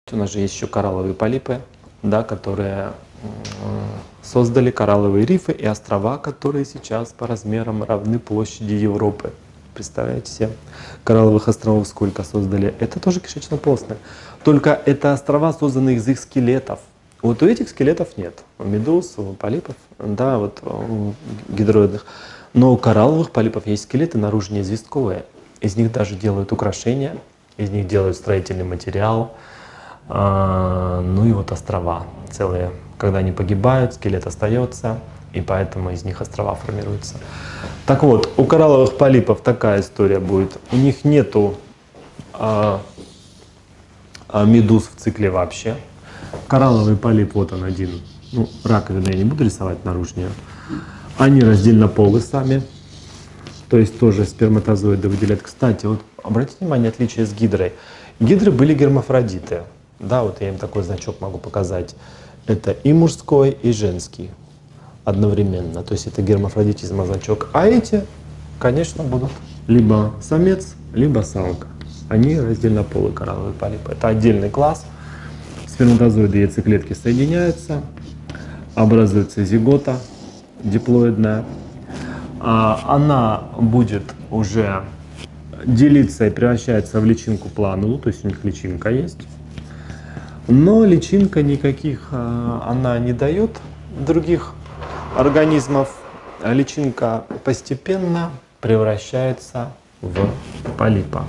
У нас же есть еще коралловые полипы, да, которые создали коралловые рифы и острова, которые сейчас по размерам равны площади Европы. Представляете себе, коралловых островов сколько создали? Это тоже кишечно-полостные. Только это острова созданы из их скелетов. Вот у этих скелетов нет. У медуз, у полипов, да, вот у гидроидных. Но у коралловых полипов есть скелеты наружные известковые. Из них даже делают украшения, из них делают строительный материал. Ну и вот острова целые. Когда они погибают, скелет остается, и поэтому из них острова формируются. Так вот, у коралловых полипов такая история будет. У них нету медуз в цикле вообще. Коралловый полип, вот он один. Ну, раковину я не буду рисовать наружнее. Они раздельнополы сами. То есть тоже сперматозоиды выделяют. Кстати, вот обратите внимание, отличие с гидрой. Гидры были гермафродиты. Да, вот я им такой значок могу показать. Это и мужской, и женский одновременно. То есть это гермафродитизм значок. А эти, конечно, будут либо самец, либо самка. Они раздельнополые коралловые полипы. Это отдельный класс. Сперматозоиды и яйцеклетки соединяются, образуется зигота диплоидная. Она будет уже делиться и превращается в личинку планулу, то есть у них личинка есть. Но личинка никаких она не дает других организмов. Личинка постепенно превращается в полипа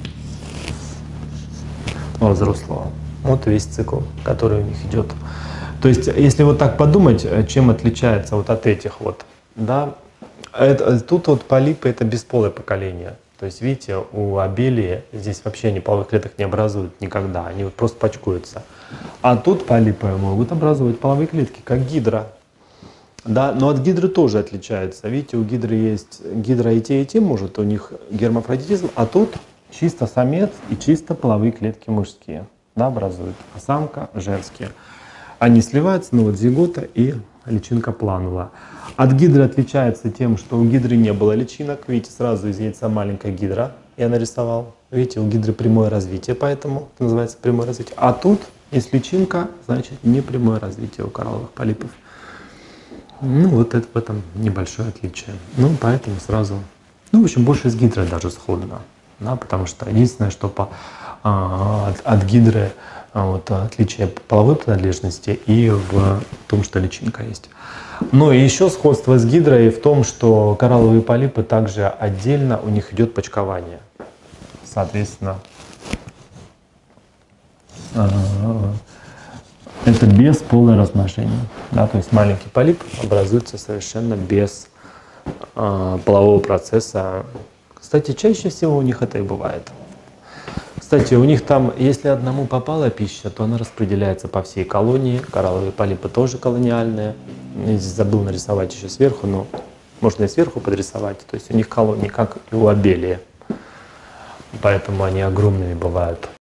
взрослого. Вот весь цикл, который у них идет. То есть, если вот так подумать, чем отличается вот от этих вот, да, тут вот полипы — это бесполое поколение. То есть, видите, у абелии здесь вообще они половых клеток не образуют никогда, они вот просто пачкуются. А тут полипы могут образовать половые клетки, как гидра. Да, но от гидры тоже отличается. Видите, у гидры есть гидра и те может, у них гермафродитизм, а тут чисто самец и чисто половые клетки мужские, да, образуют, а самка женские. Они сливаются, ну вот зигота и личинка планула. От гидры отличается тем, что у гидры не было личинок. Видите, сразу из яйца маленькая гидра я нарисовал. Видите, у гидры прямое развитие, поэтому это называется прямое развитие. А тут есть личинка, значит не прямое развитие у коралловых полипов. Ну вот это в этом небольшое отличие. Ну поэтому сразу, ну в общем больше с гидрой даже сходно. Да, потому что единственное, что от гидры вот, отличие половой принадлежности и в том, что личинка есть. Ну и еще сходство с гидрой в том, что коралловые полипы также отдельно, у них идет почкование. Соответственно, это бесполое размножение. Да, то есть маленький полип образуется совершенно без полового процесса. Кстати, чаще всего у них это и бывает. Кстати, у них там, если одному попала пища, то она распределяется по всей колонии. Коралловые полипы тоже колониальные. Я здесь забыл нарисовать еще сверху, но можно и сверху подрисовать. То есть у них колонии, как и у абелии. Поэтому они огромными бывают.